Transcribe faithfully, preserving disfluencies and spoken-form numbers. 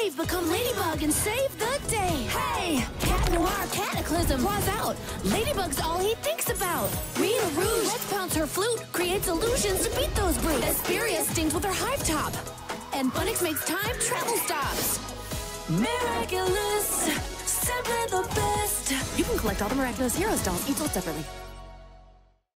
brave become Ladybug and save the day. Hey! Cat Noir Cataclysm draws out. Ladybug's all he thinks about. Rita Rouge lets pounce her flute, creates illusions to beat those brutes. Asperia stings with her hive top. And Bunnix makes time travel stops. Miraculous, simply the best. You can collect all the Miraculous Heroes dolls, each sold separately.